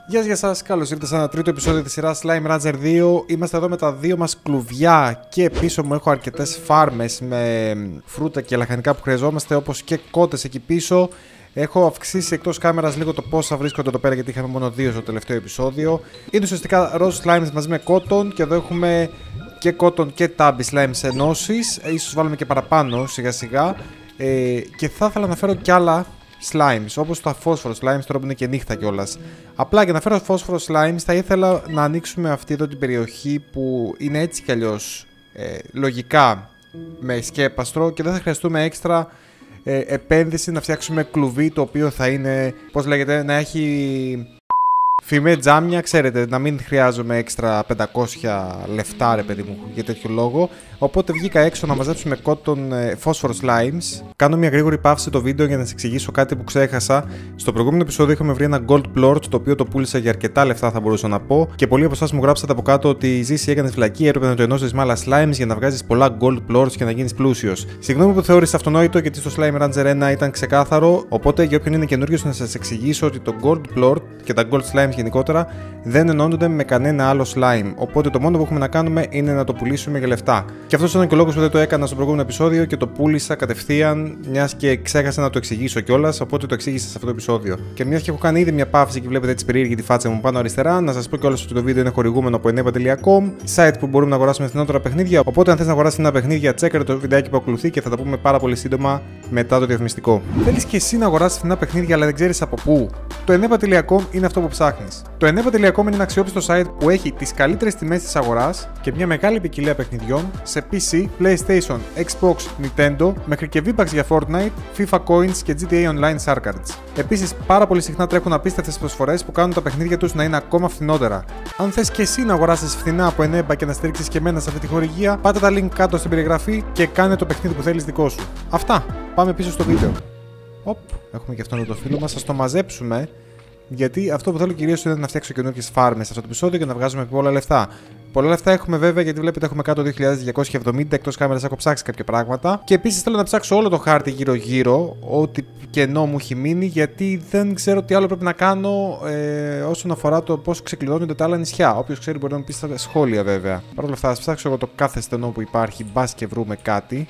Γεια σας, καλώς ήρθατε σε ένα τρίτο επεισόδιο της σειράς Slime Rancher 2. Είμαστε εδώ με τα δύο μας κλουβιά και πίσω μου έχω αρκετές φάρμες με φρούτα και λαχανικά που χρειαζόμαστε, όπως και κότες εκεί πίσω. Έχω αυξήσει εκτός κάμερας λίγο το πόσα βρίσκονται εδώ πέρα, γιατί είχαμε μόνο δύο στο τελευταίο επεισόδιο. Είναι ουσιαστικά rose slimes μαζί με cotton και εδώ έχουμε και cotton και tabby slime σε ενώσεις. Ίσως βάλουμε και παραπάνω σιγά σιγά. Και θα ήθελα να φέρω κι άλλα slimes, όπως τα phosphorus slimes, τώρα που είναι και νύχτα κιόλας. Απλά για να φέρω phosphorus slimes θα ήθελα να ανοίξουμε αυτή εδώ την περιοχή που είναι έτσι κι αλλιώς λογικά με σκέπαστρο και δεν θα χρειαστούμε έξτρα επένδυση να φτιάξουμε κλουβί το οποίο θα είναι, πώς λέγεται, να έχει φημέ τζάμια, ξέρετε, να μην χρειάζομαι έξτρα 500 λεφτά, ρε παιδί μου, για τέτοιο λόγο. Οπότε βγήκα έξω να μαζέψουμε cotton phosphorus slimes. Κάνω μια γρήγορη παύση το βίντεο για να σας εξηγήσω κάτι που ξέχασα. Στο προηγούμενο επεισόδιο είχαμε βρει ένα gold plort, το οποίο το πούλησα για αρκετά λεφτά, θα μπορούσα να πω. Και πολλοί από εσάς μου γράψατε από κάτω ότι η Ζήση έκανε φυλακή, έπρεπε να το ενώσεις με άλλα slimes για να βγάζεις πολλά gold plorts και να γίνεις πλούσιος. Συγγνώμη που θεώρησα αυτονόητο, γιατί στο Slime Rancher 1 ήταν ξεκάθαρο. Οπότε για όποιον είναι καινούριος, να σας εξηγήσω ότι το gold plort και τα gold slimes γενικότερα δεν ενώνονται με κανένα άλλο slime. Οπότε το μόνο που έχουμε να κάνουμε είναι να το πουλήσουμε για λεφτά. Και αυτό ήταν και ο λόγος που δεν το έκανα στο προηγούμενο επεισόδιο και το πούλησα κατευθείαν, μιας και ξέχασα να το εξηγήσω κιόλας. Οπότε το εξήγησα σε αυτό το επεισόδιο. Και μιας και έχω κάνει ήδη μια παύση και βλέπετε έτσι περίεργη τη φάτσα μου πάνω αριστερά, να σας πω κιόλας ότι το βίντεο είναι χορηγούμενο από eneba.com, site που μπορούμε να αγοράσουμε φθηνότερα παιχνίδια. Οπότε αν θες να αγοράσεις ένα παιχνίδια, τσέκαρε το βιντεάκι που ακολουθεί και θα τα πούμε πάρα πολύ σύντομα μετά το διαφημιστικό. Θέλεις και εσύ να αγοράσεις φθηνά παιχνίδια, αλλά δεν ξέρεις από πού? Το eneba.com είναι αυτό που ψάχνεις. Το eneba.com είναι ένα αξιόπιστο site που έχει τις καλύτερες τιμές της αγοράς και μια μεγάλη ποικιλία παιχνιδιών σε PC, PlayStation, Xbox, Nintendo, μέχρι και V-Bucks για Fortnite, FIFA Coins και GTA Online Star Cards. Επίσης, πάρα πολύ συχνά τρέχουν απίστευτες προσφορές που κάνουν τα παιχνίδια τους να είναι ακόμα φθηνότερα. Αν θες και εσύ να αγοράσεις φθηνά από Eneba και να στηρίξεις και εμένα σε αυτή τη χορηγία, πάτε τα link κάτω στην περιγραφή και κάνε το παιχνίδι που θέλεις δικό σου. Αυτά, πάμε πίσω στο βίντεο. Οπ, έχουμε και αυτόν εδώ το φίλο μας, ας το μαζέψουμε. Γιατί αυτό που θέλω κυρίως είναι να φτιάξω καινούργιες φάρμες σε αυτό το επεισόδιο και να βγάζουμε πολλά λεφτά. Πολλά λεφτά έχουμε βέβαια, γιατί βλέπετε έχουμε κάτω 2.270, εκτός κάμερας έχω ψάξει κάποια πράγματα. Και επίσης θέλω να ψάξω όλο το χάρτη γύρω-γύρω, ό,τι κενό μου έχει μείνει, γιατί δεν ξέρω τι άλλο πρέπει να κάνω όσον αφορά το πώς ξεκλειδώνονται τα άλλα νησιά. Όποιος ξέρει μπορεί να μου πει στα σχόλια βέβαια. Παρ' όλα αυτά, ας ψάξω εγώ το κάθε στενό που υπάρχει, μπας και βρούμε κάτι.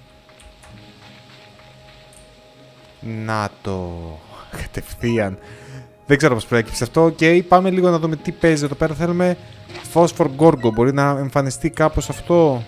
Να το. Κατευθείαν. Δεν ξέρω πώς προέκυψε αυτό. Και πάμε λίγο να δούμε τι παίζει εδώ πέρα. Θέλουμε Phosphor Gorgo. Μπορεί να εμφανιστεί κάπως αυτό.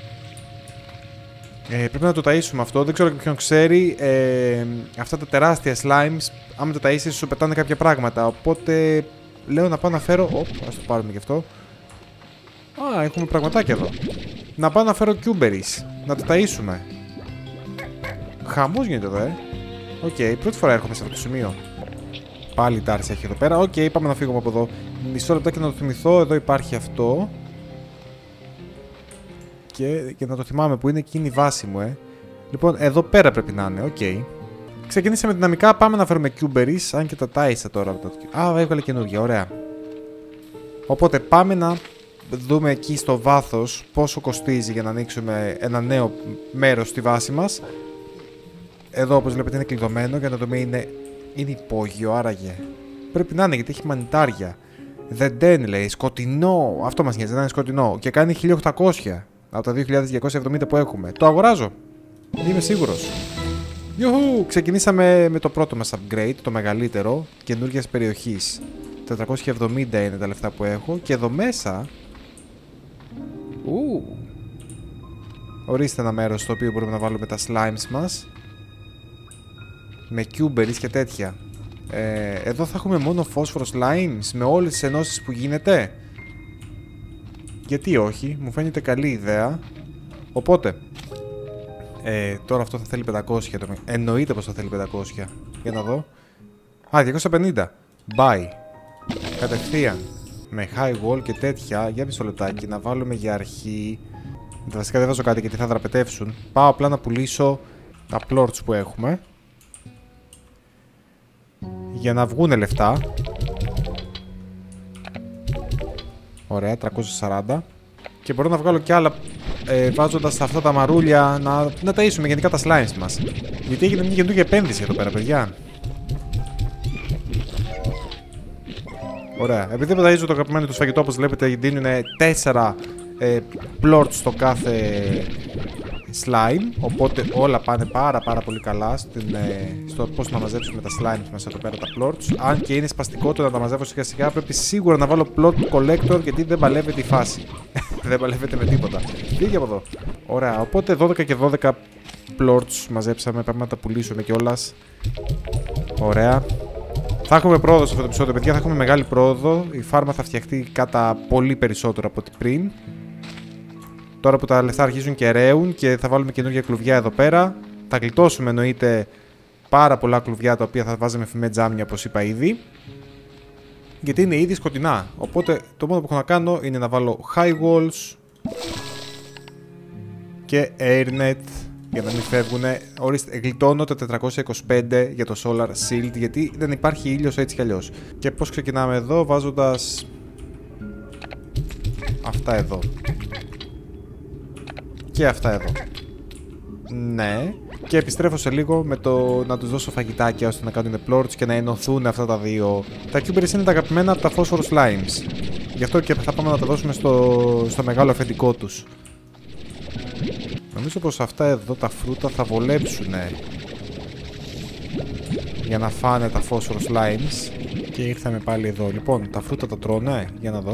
Πρέπει να το ταΐσουμε αυτό. Δεν ξέρω ποιον ξέρει. Αυτά τα τεράστια slimes, άμα τα ταΐσεις σου πετάνε κάποια πράγματα. Οπότε λέω να πάω να φέρω. Ας το πάρουμε και αυτό. Α, έχουμε πραγματάκια εδώ. Να πάω να φέρω Cuberries. Να τα ταΐσουμε. Χαμός γίνεται εδώ, Οκ, πρώτη φορά έρχομαι σε αυτό το σημείο. Πάλι τάρση έχει εδώ πέρα. Οκ, πάμε να φύγουμε από εδώ. Μισό λεπτό και να το θυμηθώ. Εδώ υπάρχει αυτό. Και να το θυμάμαι που είναι εκείνη η βάση μου, Λοιπόν, εδώ πέρα πρέπει να είναι. Οκ. Ξεκινήσαμε δυναμικά. Πάμε να φέρουμε Cuberries. Αν και τα τάισα τώρα. Α, έβγαλε καινούργια. Ωραία. Οπότε πάμε να δούμε εκεί στο βάθος πόσο κοστίζει για να ανοίξουμε ένα νέο μέρος στη βάση μας. Εδώ, όπως βλέπετε, είναι κλειδωμένο. Για να δούμε είναι υπόγειο, άραγε. Πρέπει να είναι, γιατί έχει μανιτάρια. The Den λέει, σκοτεινό. Αυτό μας νοιάζει, να είναι σκοτεινό. Και κάνει 1800 από τα 2270 που έχουμε. Το αγοράζω. Είμαι σίγουρος. Ιουχου! Ξεκινήσαμε με το πρώτο μας upgrade, το μεγαλύτερο, καινούργιας περιοχής. 470 είναι τα λεφτά που έχω. Και εδώ μέσα. Ορίστε ένα μέρος στο οποίο μπορούμε να βάλουμε τα slimes μας. Με Cuberries και τέτοια. Εδώ θα έχουμε μόνο phosphorus slimes με όλες τις ενώσεις που γίνεται. Γιατί όχι, μου φαίνεται καλή ιδέα. Οπότε τώρα αυτό θα θέλει 500. Εννοείται πως θα θέλει 500. Για να δω. Α, 250. Buy. Κατευθείαν. Με high wall και τέτοια. Για μισό λεπτάκι να βάλουμε για αρχή. Βασικά δεν βάζω κάτι γιατί θα δραπετεύσουν. Πάω απλά να πουλήσω τα plorts που έχουμε. Για να βγούνε λεφτά. Ωραία, 340. Και μπορώ να βγάλω κι άλλα βάζοντας αυτά τα μαρούλια να ταΐσουμε γενικά τα slimes μας. Γιατί έγινε μια καινούργια επένδυση εδώ πέρα, παιδιά. Ωραία. Επειδή δεν ταΐζω το αγαπημένο του φαγητό, όπως βλέπετε, δίνουν 4 plorts στο κάθε slime. Οπότε όλα πάνε πάρα πολύ καλά στο πώς να μαζέψουμε τα slimes μέσα εδώ πέρα, τα plorts. Αν και είναι σπαστικό το να τα μαζεύω σιγά σιγά, πρέπει σίγουρα να βάλω plort collector, γιατί δεν παλεύεται η φάση. Δεν παλεύεται με τίποτα. Φύγε από εδώ. Ωραία. Οπότε 12 και 12 plorts μαζέψαμε. Πάμε να τα πουλήσουμε κιόλας. Ωραία. Θα έχουμε πρόοδο σε αυτό το επεισόδιο, παιδιά. Θα έχουμε μεγάλη πρόοδο. Η φάρμα θα φτιαχτεί κατά πολύ περισσότερο από ό,τι πριν. Τώρα που τα λεφτά αρχίζουν και ρέουν και θα βάλουμε καινούργια κλουβιά εδώ πέρα. Θα γλιτώσουμε εννοείται πάρα πολλά κλουβιά τα οποία θα βάζαμε φημέ τζάμια, όπως είπα ήδη. Γιατί είναι ήδη σκοτεινά. Οπότε το μόνο που έχω να κάνω είναι να βάλω high walls και airnet για να μην φεύγουν. Ορίστε, γλιτώνω τα 425 για το solar shield, γιατί δεν υπάρχει ήλιος έτσι κι αλλιώς. Και πώς ξεκινάμε εδώ, βάζοντας αυτά εδώ και αυτά εδώ. Ναι. Και επιστρέφω σε λίγο με το να τους δώσω φαγητάκια ώστε να κάνουν plorts και να ενωθούν αυτά τα δύο. Τα cuberies είναι τα αγαπημένα από τα phosphor slimes. Γι' αυτό και θα πάμε να τα δώσουμε στο μεγάλο αφεντικό τους. Νομίζω πως αυτά εδώ τα φρούτα θα βολέψουν για να φάνε τα phosphor slimes. Και ήρθαμε πάλι εδώ. Λοιπόν, τα φρούτα τα τρώνε. Για να δω.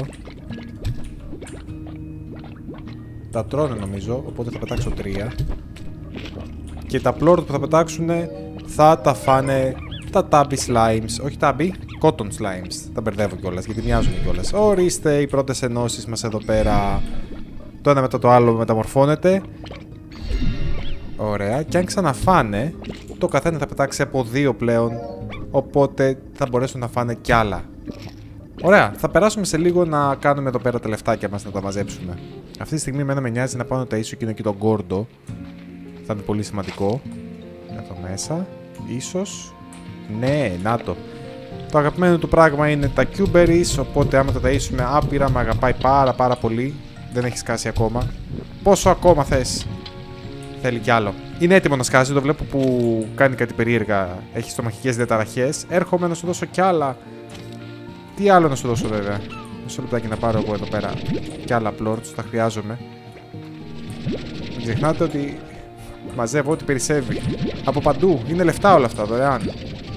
Τα τρώνε νομίζω, οπότε θα πετάξω 3. Και τα plort που θα πετάξουν θα τα φάνε τα tabby slimes. Όχι tabby, cotton slimes. Τα μπερδεύω κιόλας, γιατί μοιάζουν κιόλας. Ορίστε οι πρώτες ενώσεις μας εδώ πέρα. Το ένα μετά το άλλο μεταμορφώνεται. Ωραία. Και αν ξαναφάνε, το καθένα θα πετάξει από 2 πλέον. Οπότε θα μπορέσουν να φάνε κι άλλα. Ωραία. Θα περάσουμε σε λίγο να κάνουμε εδώ πέρα τα λεφτάκια μας, να τα μαζέψουμε. Αυτή τη στιγμή εμένα με νοιάζει να πάω να ταΐσω εκείνο και τον Γκόρντο. Θα είναι πολύ σημαντικό. Εδώ μέσα. Ίσως. Ναι, να το. Το αγαπημένο του πράγμα είναι τα cuberies. Οπότε άμα τα ταΐσουμε άπειρα, με αγαπάει πάρα πολύ. Δεν έχει σκάσει ακόμα. Πόσο ακόμα θες? Θέλει κι άλλο. Είναι έτοιμο να σκάσει. Το βλέπω που κάνει κάτι περίεργα. Έχει στομαχικές διαταραχές. Έρχομαι να σου δώσω κι άλλα. Τι άλλο να σου δώσω βέβαια? Μισό λεπτάκι να πάρω εγώ εδώ πέρα κι άλλα plorts. Τα χρειάζομαι. Μην ξεχνάτε ότι μαζεύω ό,τι περισσεύει. Από παντού. Είναι λεφτά όλα αυτά δωρεάν.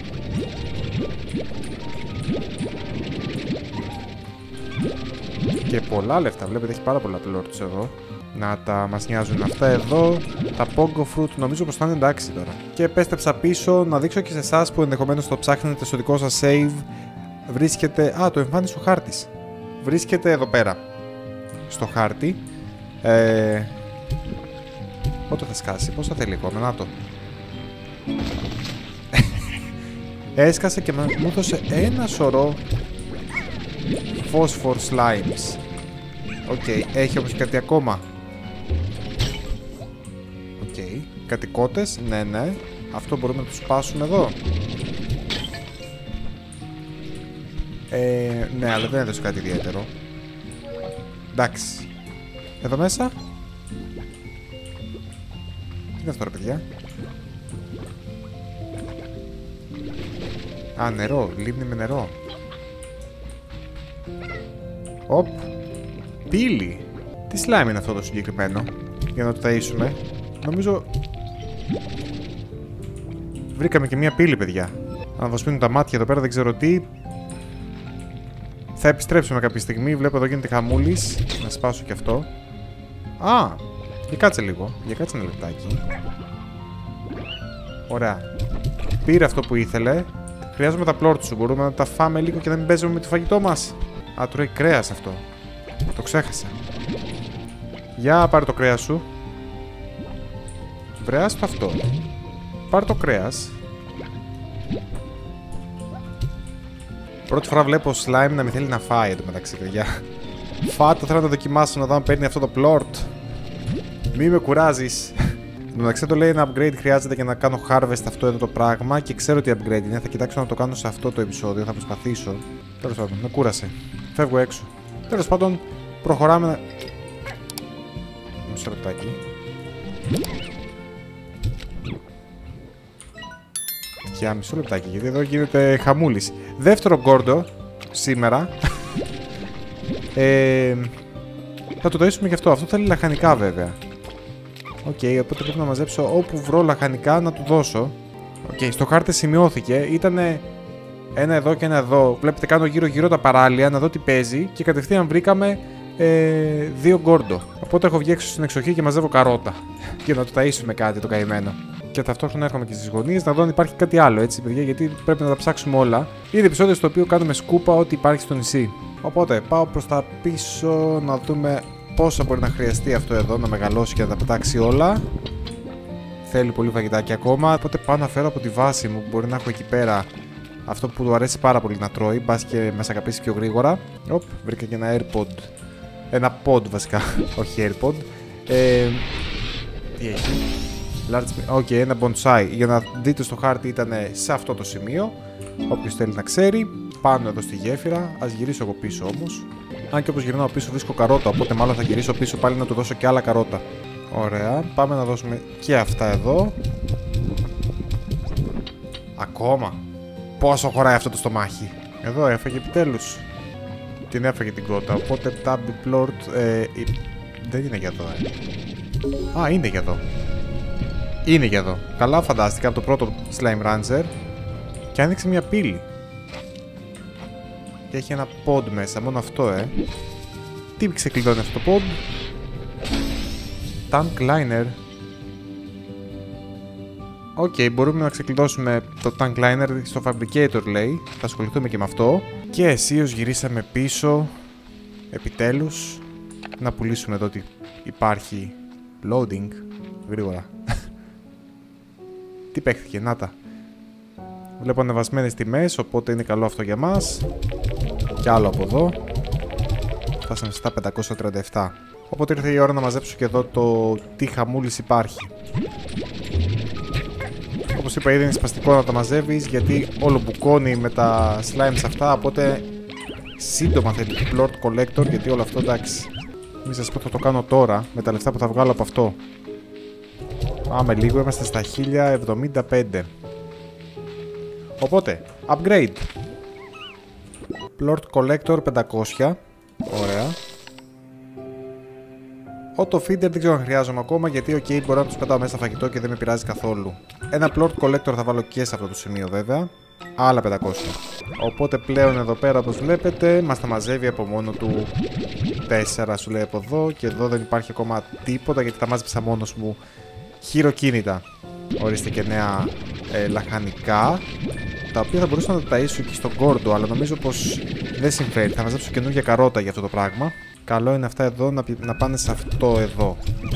Και πολλά λεφτά. Βλέπετε έχει πάρα πολλά plorts εδώ. Να τα μας νοιάζουν αυτά εδώ. Τα Pongo Fruit νομίζω πως θα είναι εντάξει τώρα. Και επέστρεψα πίσω να δείξω και σε εσάς που ενδεχομένως το ψάχνετε στο δικό σας save. Βρίσκεται. Α, το εμφάνισε ο χάρτης. Βρίσκεται εδώ πέρα. Στο χάρτη. Πότε θα σκάσει, πώς θα θέλει ακόμα, να το. Έσκασε και μου έδωσε ένα σωρό phosphor slimes. Οκ, έχει όμως κάτι ακόμα. Οκ, κάτι κότες, ναι. Αυτό μπορούμε να τους σπάσουμε εδώ. Ναι, αλλά δεν έδωσε κάτι ιδιαίτερο. Εντάξει. Εδώ μέσα. Τι είναι αυτό ρε παιδιά? Α, νερό, λίμνη με νερό. Οπ. Πύλη. Τι slime είναι αυτό το συγκεκριμένο? Για να το ταΐσουμε. Νομίζω βρήκαμε και μία πύλη παιδιά. Αν δοσπίνουν τα μάτια εδώ πέρα δεν ξέρω τι. Θα επιστρέψουμε κάποια στιγμή. Βλέπω εδώ γίνεται χαμούλης. Να σπάσω και αυτό. Α! Για κάτσε λίγο. Για κάτσε ένα λεπτάκι. Ωραία. Πήρε αυτό που ήθελε. Χρειάζομαι τα plorts σου. Μπορούμε να τα φάμε λίγο και να μην παίζουμε με το φαγητό μας. Α, τρώει κρέας αυτό. Το ξέχασα. Για πάρε το κρέας σου. Βρεάς το αυτό. Πάρε το κρέας. Πρώτη φορά βλέπω slime να μην θέλει να φάει εδώ μεταξύ, παιδιά. Φάτο, θέλω να το δοκιμάσω να δω αν παίρνει αυτό το plort. Μη με κουράζεις. μεταξύ το λέει ένα upgrade χρειάζεται για να κάνω harvest αυτό εδώ το πράγμα και ξέρω τι upgrade είναι. Θα κοιτάξω να το κάνω σε αυτό το επεισόδιο, θα προσπαθήσω. Τέλος πάντων, με κούρασε. Φεύγω έξω. Τέλος πάντων, προχωράμε να... Μισό λεπτάκι. Για μισό λεπτάκι, γιατί εδώ γίνεται χαμούλης. Δεύτερο γκόρντο. σήμερα. Θα το ταΐσουμε και αυτό. Αυτό θέλει λαχανικά βέβαια. Οκ, οπότε πρέπει να μαζέψω όπου βρω λαχανικά να του δώσω. Οκ, στο χάρτη σημειώθηκε. Ήτανε ένα εδώ και ένα εδώ. Βλέπετε, κάνω γύρω-γύρω τα παράλια να δω τι παίζει και κατευθείαν βρήκαμε 2 γκόρντο. Οπότε έχω βγει έξω στην εξοχή και μαζεύω καρότα. Για να το ταΐσουμε κάτι το καημένο. Και ταυτόχρονα έρχομαι και στις γωνίες να δω αν υπάρχει κάτι άλλο, έτσι παιδιά, γιατί πρέπει να τα ψάξουμε όλα. Είναι επεισόδιο στο οποίο κάνουμε σκούπα ό,τι υπάρχει στο νησί. Οπότε πάω προς τα πίσω να δούμε πόσα μπορεί να χρειαστεί αυτό εδώ να μεγαλώσει και να τα πετάξει όλα. Θέλει πολύ φαγητάκι ακόμα. Οπότε πάω να φέρω από τη βάση μου που μπορεί να έχω εκεί πέρα αυτό που του αρέσει πάρα πολύ να τρώει. Μπας και με σακαπίσει πιο γρήγορα. Οπ, βρήκα και ένα AirPod. Ένα pod βασικά, όχι AirPod. Τι έχει? Οκ, ένα bonsai. Για να δείτε στο χάρτη ήταν σε αυτό το σημείο. Όποιος θέλει να ξέρει. Πάνω εδώ στη γέφυρα. Ας γυρίσω εγώ πίσω όμως. Αν και όπως γυρνάω πίσω βρίσκω καρότα. Οπότε μάλλον θα γυρίσω πίσω πάλι να του δώσω και άλλα καρότα. Ωραία. Πάμε να δώσουμε και αυτά εδώ. Ακόμα. Πόσο χωράει αυτό το στομάχι. Εδώ έφαγε επιτέλους. Την έφαγε την κότα. Οπότε Tabby Plort. Δεν είναι για εδώ, Α, είναι για εδώ. Είναι για εδώ. Καλά φαντάστηκα από το πρώτο Slime Rancher. Και άνοιξε μια πύλη. Και έχει ένα pod μέσα. Μόνο αυτό, Τι ξεκλειδώνει αυτό το pod? Tank Liner. Οκ, μπορούμε να ξεκλειδώσουμε το Tank Liner στο Fabricator, λέει. Θα ασχοληθούμε και με αυτό. Και αισίως γυρίσαμε πίσω. Επιτέλους. Να πουλήσουμε εδώ ότι υπάρχει loading. Γρήγορα. Τι παίχθηκε, να τα. Βλέπω ανεβασμένες τιμές, οπότε είναι καλό αυτό για μας. Και άλλο από εδώ. Φτάσαμε στα 537. Οπότε ήρθε η ώρα να μαζέψω και εδώ το τι χαμούλης υπάρχει. Όπως είπα, ήδη είναι σπαστικό να τα μαζεύεις, γιατί όλο μπουκώνει με τα slimes αυτά, οπότε σύντομα θέλει plort collector, γιατί όλο αυτό εντάξει. Μην σας πω, θα το κάνω τώρα με τα λεφτά που θα βγάλω από αυτό. Πάμε λίγο, είμαστε στα 1075. Οπότε, upgrade. Plort collector 500. Ωραία. Auto feeder δεν ξέρω αν χρειάζομαι ακόμα, γιατί ok, μπορώ να τους πετάω μέσα φαγητό και δεν με πειράζει καθόλου. Ένα plort collector θα βάλω και σε αυτό το σημείο βέβαια. Άλλα 500. Οπότε πλέον εδώ πέρα, όπως βλέπετε, μας τα μαζεύει από μόνο του 4 σου λέει από εδώ. Και εδώ δεν υπάρχει ακόμα τίποτα, γιατί τα μάζεψα μόνος μου χειροκίνητα. Ορίστε και νέα λαχανικά, τα οποία θα μπορούσα να τα ταΐσω και στον κόρντο, αλλά νομίζω πως δεν συμφέρει. Θα μαζέψω καινούργια καρότα για αυτό το πράγμα. Καλό είναι αυτά εδώ να πάνε σε αυτό εδώ,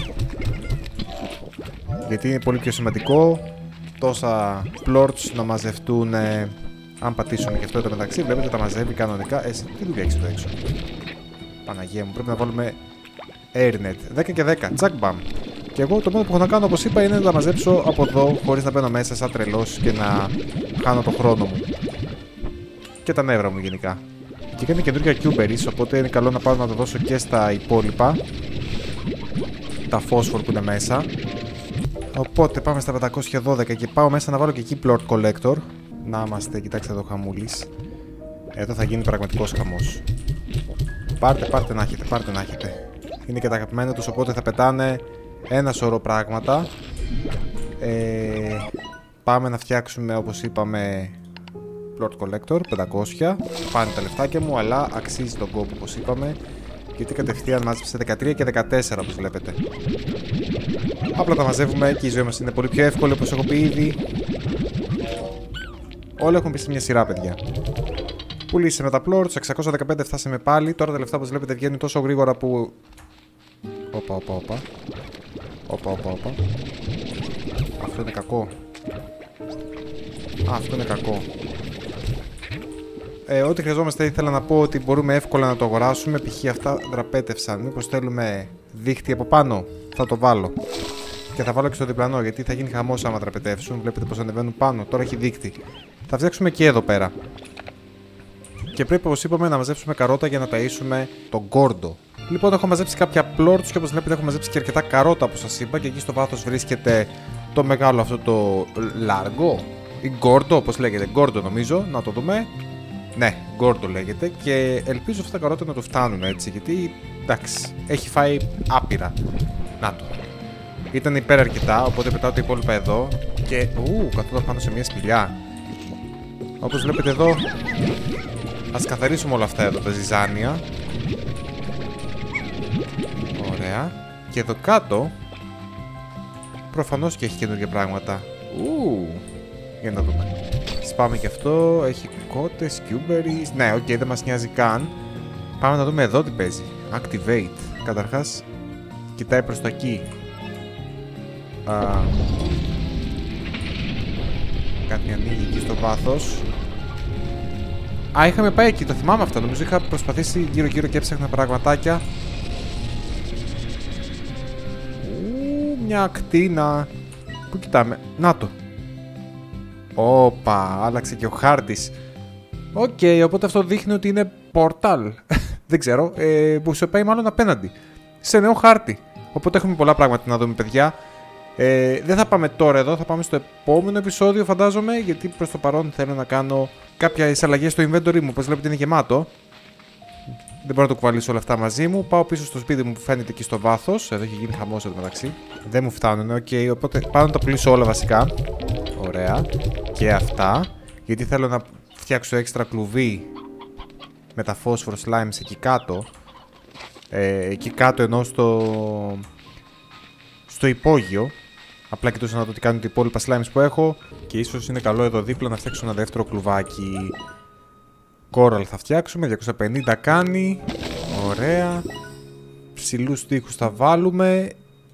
γιατί είναι πολύ πιο σημαντικό τόσα plorts να μαζευτούν. Αν πατήσουμε και αυτό εδώ μεταξύ, βλέπετε τα μαζεύει κανονικά. Εσύ τι δουλειά έχεις εδώ έξω? Παναγία μου, πρέπει να βάλουμε airnet. 10 και 10, τσακ μπαμ. Και εγώ το μόνο που έχω να κάνω, όπως είπα, είναι να τα μαζέψω από εδώ, χωρίς να μπαίνω μέσα σαν τρελός και να χάνω το χρόνο μου. Και τα νεύρα μου γενικά. Και κάνει καινούργια cuberries, οπότε είναι καλό να πάω να το δώσω και στα υπόλοιπα. Τα phosphor που είναι μέσα. Οπότε πάμε στα 512 και πάω μέσα να βάλω και εκεί plort collector. Να είμαστε, κοιτάξτε εδώ χαμούλης. Εδώ θα γίνει πραγματικός χαμός. Πάρτε να έχετε, πάρτε να έχετε. Είναι και τα αγαπημένα τους, οπότε θα πετάνε ένα σωρό πράγματα. Πάμε να φτιάξουμε, όπως είπαμε, plort collector 500. Πάνε τα λεφτάκια μου, αλλά αξίζει τον κόπο, όπως είπαμε, γιατί κατευθείαν μάζεψε 13 και 14, όπως βλέπετε. Απλά τα μαζεύουμε και η ζωή μας είναι πολύ πιο εύκολη, όπως έχω πει ήδη. Όλα έχουν πει σε μια σειρά, παιδιά. Πουλήσαμε τα plorts, 615 φτάσαμε πάλι. Τώρα τα λεφτά, όπως βλέπετε, βγαίνουν τόσο γρήγορα που... Όπα. Αυτό είναι κακό. Αυτό είναι κακό. Ό,τι χρειαζόμαστε, ήθελα να πω ότι μπορούμε εύκολα να το αγοράσουμε. Π.χ. αυτά δραπέτευσαν. Μήπως θέλουμε δίχτυ από πάνω? Θα το βάλω. Και θα βάλω και στο διπλανό, γιατί θα γίνει χαμός άμα δραπετεύσουν. Βλέπετε πως ανεβαίνουν πάνω. Τώρα έχει δίχτυ. Θα φτιάξουμε και εδώ πέρα. Και πρέπει, όπως είπαμε, να μαζέψουμε καρότα για να ταΐσουμε τον κόρντο. Λοιπόν, έχω μαζέψει κάποια plorts και όπως βλέπετε έχω μαζέψει και αρκετά καρότα, όπως σας είπα. Και εκεί στο βάθος βρίσκεται το μεγάλο αυτό το λάργο ή γκόρντο, όπως λέγεται, γκόρντο νομίζω. Να το δούμε. Ναι, Γκόρντο λέγεται και ελπίζω αυτά τα καρότα να το φτάνουν έτσι, γιατί εντάξει, έχει φάει άπειρα. Να το. Ήταν υπέρ αρκετά, οπότε πετάω τα υπόλοιπα εδώ και καθόταν πάνω σε μια σπηλιά. Όπως βλέπετε εδώ, ας καθαρίσουμε όλα αυτά εδώ, τα ζυζάνια. Ωραία. Και εδώ κάτω, προφανώς και έχει καινούργια πράγματα. Για να δούμε. Σπάμε και αυτό, έχει κότες, cuberries. Ναι, οκ, δεν μας νοιάζει καν. Πάμε να δούμε εδώ τι παίζει. Activate. Καταρχάς, κοιτάει προς τα εκεί. Κάτι ανοίγει εκεί στο βάθος. Είχαμε πάει εκεί, το θυμάμαι αυτό. Νομίζω είχα προσπαθήσει γύρω-γύρω και έψαχνα πραγματάκια. Μια ακτίνα. Πού κοιτάμε? Να το. Όπα, άλλαξε και ο χάρτης. Οκ, οπότε αυτό δείχνει ότι είναι πόρταλ. Δεν ξέρω, που σε πάει μάλλον απέναντι. Σε νέο χάρτη. Οπότε έχουμε πολλά πράγματα να δούμε, παιδιά. Δεν θα πάμε τώρα εδώ, θα πάμε στο επόμενο επεισόδιο, φαντάζομαι. Γιατί προς το παρόν θέλω να κάνω κάποιες αλλαγές στο inventory μου. Όπως βλέπετε είναι γεμάτο. Δεν μπορώ να το κουβαλήσω όλα αυτά μαζί μου. Πάω πίσω στο σπίτι μου που φαίνεται εκεί στο βάθος. Εδώ έχει γίνει χαμός εδώ μεταξύ. Δεν μου φτάνουν, οπότε πάω να τα πουλήσω όλα βασικά. Ωραία. Και αυτά. Γιατί θέλω να φτιάξω έξτρα κλουβί με τα phosphor slimes εκεί κάτω. Εκεί κάτω ενώ στο υπόγειο. Απλά κοιτούσα να δω τι κάνουν τα υπόλοιπα slimes που έχω. Και ίσως είναι καλό εδώ δίπλα να φτιάξω ένα δεύτερο κλουβάκι. Coral θα φτιάξουμε, 250 κάνει. Ωραία. Ψηλούς τοίχους θα βάλουμε.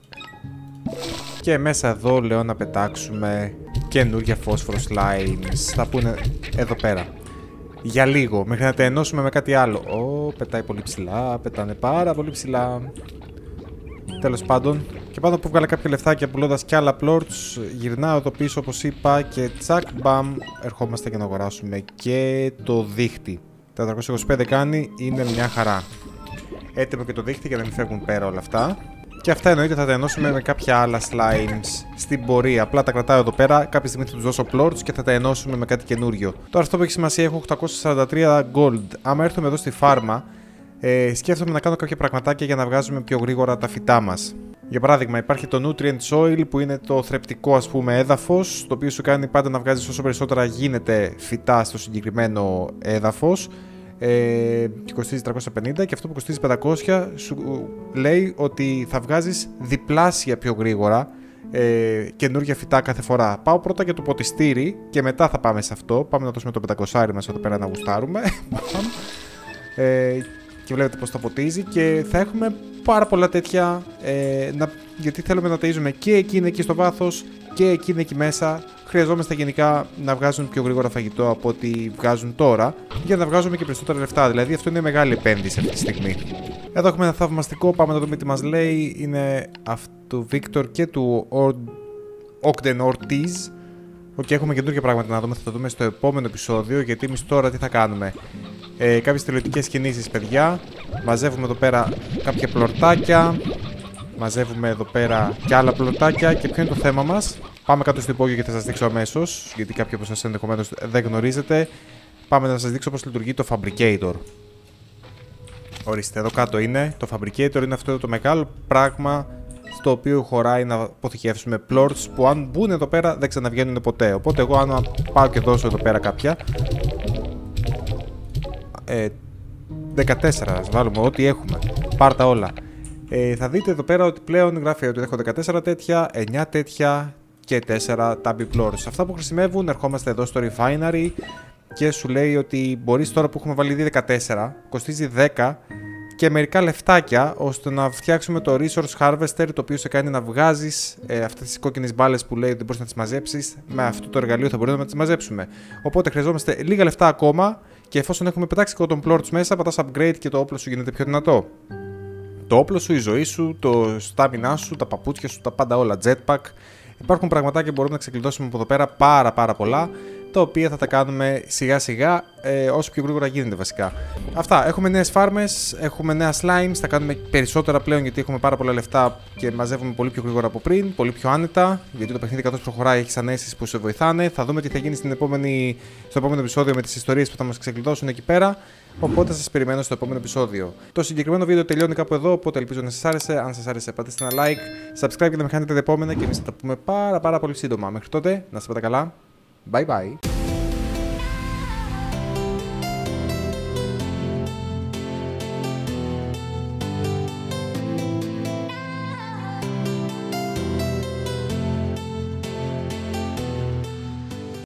Και μέσα εδώ λέω να πετάξουμε καινούργια phosphor slimes. Θα πούνε εδώ πέρα. Για λίγο, μέχρι να τα ενώσουμε με κάτι άλλο. Πετάει πολύ ψηλά, πετάνε πάρα πολύ ψηλά. Τέλος πάντων. Και πάνω που βγάλα κάποια λεφτάκια πουλώντας κι άλλα plorts, γυρνάω εδώ πίσω όπως είπα και τσακ μπαμ, ερχόμαστε για να αγοράσουμε και το δίχτυ. 425 κάνει, είναι μια χαρά. Έτοιμο και το δίχτυ για να μην φεύγουν πέρα όλα αυτά. Και αυτά εννοείται θα τα ενώσουμε με κάποια άλλα slimes στην πορεία. Απλά τα κρατάω εδώ πέρα, κάποια στιγμή θα τους δώσω plorts και θα τα ενώσουμε με κάτι καινούριο. Τώρα αυτό που έχει σημασία, έχω 843 gold. Άμα έρθουμε εδώ στη φάρμα, σκέφτομαι να κάνω κάποια πραγματάκια για να βγάζουμε πιο γρήγορα τα φυτά μας. Για παράδειγμα, υπάρχει το Nutrient Soil που είναι το θρεπτικό ας πούμε έδαφος, το οποίο σου κάνει πάντα να βγάζεις όσο περισσότερα γίνεται φυτά στο συγκεκριμένο έδαφος. Και κοστίζει 350 και αυτό που κοστίζει 500 σου λέει ότι θα βγάζεις διπλάσια πιο γρήγορα καινούργια φυτά κάθε φορά. Πάω πρώτα για το ποτιστήρι και μετά θα πάμε σε αυτό. Πάμε να δώσουμε το 500 μας εδώ πέρα να γουστάρουμε. Και βλέπετε πως θα ποτίζει και θα έχουμε πάρα πολλά τέτοια γιατί θέλουμε να ταΐζουμε και εκείνη εκεί στο βάθος και εκείνη εκεί μέσα. Χρειαζόμαστε γενικά να βγάζουν πιο γρήγορα φαγητό από ό,τι βγάζουν τώρα για να βγάζουμε και περισσότερα λεφτά. Δηλαδή αυτό είναι μεγάλη επένδυση αυτή τη στιγμή. Εδώ έχουμε ένα θαυμαστικό, πάμε να δούμε τι μας λέει. Είναι αυτού του Victor και του Ogden Ortiz. Και έχουμε καινούργια πράγματα να δούμε, θα το δούμε στο επόμενο επεισόδιο. Γιατί εμείς τώρα τι θα κάνουμε? Κάποιες τελειωτικές κινήσεις, παιδιά. Μαζεύουμε εδώ πέρα κάποια πλορτάκια. Μαζεύουμε εδώ πέρα και άλλα πλορτάκια. Και ποιο είναι το θέμα μας? Πάμε κάτω στο υπόγειο και θα σας δείξω αμέσως. Γιατί κάποιοι από εσάς ενδεχομένως δεν γνωρίζετε. Πάμε να σας δείξω πώς λειτουργεί το Fabricator. Ορίστε, εδώ κάτω είναι. Το Fabricator είναι αυτό το μεγάλο πράγμα στο οποίο χωράει να αποθηκεύσουμε plorts που αν μπουν εδώ πέρα δεν ξαναβγαίνουν ποτέ. Οπότε εγώ αν πάω και δώσω εδώ πέρα κάποια 14, ας βάλουμε ό,τι έχουμε. Πάρτα όλα. Θα δείτε εδώ πέρα ότι πλέον γράφει ότι έχω 14 τέτοια, 9 τέτοια και 4 tabby plorts. Αυτά που χρησιμεύουν, ερχόμαστε εδώ στο refinery και σου λέει ότι μπορείς τώρα που έχουμε βάλει ήδη 14, κοστίζει 10 και μερικά λεφτάκια ώστε να φτιάξουμε το resource harvester, το οποίο σε κάνει να βγάζεις αυτές τις κόκκινες μπάλες που λέει ότι μπορείς να τις μαζέψεις. Με αυτό το εργαλείο θα μπορούμε να τις μαζέψουμε. Οπότε χρειαζόμαστε λίγα λεφτά ακόμα και εφόσον έχουμε πετάξει cotton plorts μέσα, πατάς upgrade και το όπλο σου γίνεται πιο δυνατό. Το όπλο σου, η ζωή σου, το στάμινά σου, τα παπούτσια σου, τα πάντα όλα, jetpack. Υπάρχουν πραγματάκια που μπορούμε να ξεκλειδώσουμε από εδώ πέρα πάρα πολλά. τα οποία θα τα κάνουμε σιγά σιγά, όσο πιο γρήγορα γίνεται βασικά. Αυτά, έχουμε νέες φάρμες, έχουμε νέα slimes, θα κάνουμε περισσότερα πλέον γιατί έχουμε πάρα πολλά λεφτά και μαζεύουμε πολύ πιο γρήγορα από πριν, πολύ πιο άνετα, γιατί το παιχνίδι καθώς προχωράει έχει ανέσεις που σε βοηθάνε. Θα δούμε τι θα γίνει στο επόμενο επεισόδιο με τις ιστορίες που θα μας ξεκλειδώσουν εκεί πέρα. Οπότε σας περιμένω στο επόμενο επεισόδιο. Το συγκεκριμένο βίντεο τελειώνει κάπου εδώ, οπότε ελπίζω να σας άρεσε. Αν σας άρεσε, πατήστε ένα like, subscribe και να με κάνετε τα επόμενα και εμείς θα τα πούμε πάρα πολύ σύντομα. Μέχρι τότε, να σας πάτε καλά. Bye bye.